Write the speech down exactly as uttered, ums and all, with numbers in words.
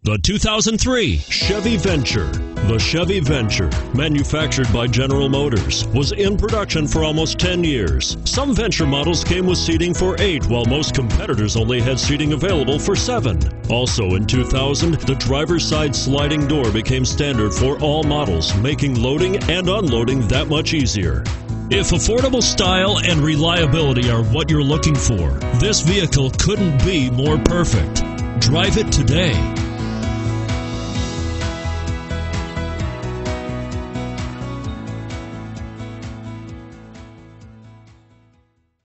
The two thousand three Chevy Venture. The Chevy Venture, manufactured by General Motors, was in production for almost ten years. Some Venture models came with seating for eight, while most competitors only had seating available for seven. Also in two thousand, the driver's side sliding door became standard for all models, making loading and unloading that much easier. If affordable style and reliability are what you're looking for, this vehicle couldn't be more perfect. Drive it today.